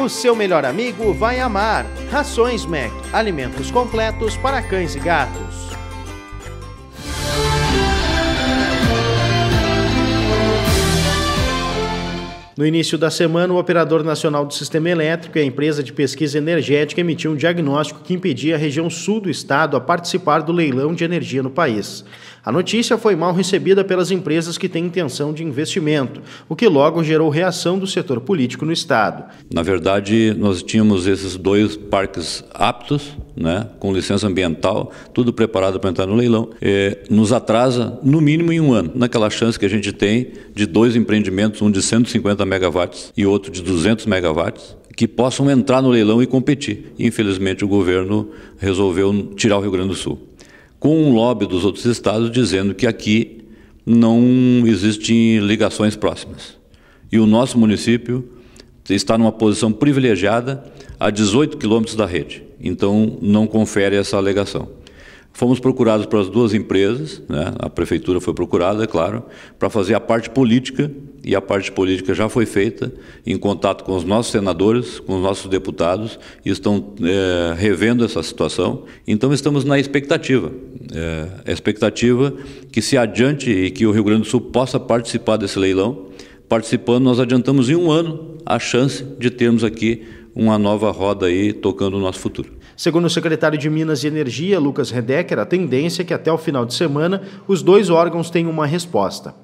O seu melhor amigo vai amar. Rações Mac, alimentos completos para cães e gatos. No início da semana, o Operador Nacional do Sistema Elétrico e a Empresa de Pesquisa Energética emitiu um diagnóstico que impedia a região sul do estado a participar do leilão de energia no país. A notícia foi mal recebida pelas empresas que têm intenção de investimento, o que logo gerou reação do setor político no estado. Na verdade, nós tínhamos esses 2 parques aptos, com licença ambiental, tudo preparado para entrar no leilão. Nos atrasa, no mínimo, em 1 ano, naquela chance que a gente tem de 2 empreendimentos, um de 150 megawatts e outro de 200 megawatts, que possam entrar no leilão e competir. Infelizmente, o governo resolveu tirar o Rio Grande do Sul, com um lobby dos outros estados dizendo que aqui não existem ligações próximas. E o nosso município está numa posição privilegiada a 18 quilômetros da rede, então não confere essa alegação. Fomos procurados pelas 2 empresas, a prefeitura foi procurada, é claro, para fazer a parte política, e a parte política já foi feita em contato com os nossos senadores, com os nossos deputados, e estão revendo essa situação. Então estamos na expectativa, a expectativa que se adiante e que o Rio Grande do Sul possa participar desse leilão. Participando, nós adiantamos em 1 ano a chance de termos aqui uma nova roda aí tocando o nosso futuro. Segundo o secretário de Minas e Energia, Lucas Redecker, a tendência é que até o final de semana os 2 órgãos tenham uma resposta.